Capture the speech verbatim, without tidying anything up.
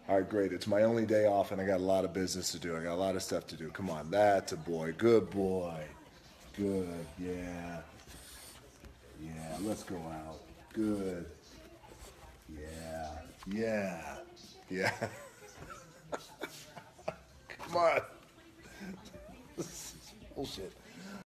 All right, great. It's my only day off, and I got a lot of business to do. I got a lot of stuff to do. Come on, that's a boy. Good boy. Good. Yeah. Yeah. Let's go out. Good. Yeah. Yeah. Yeah. Come on. This is bullshit.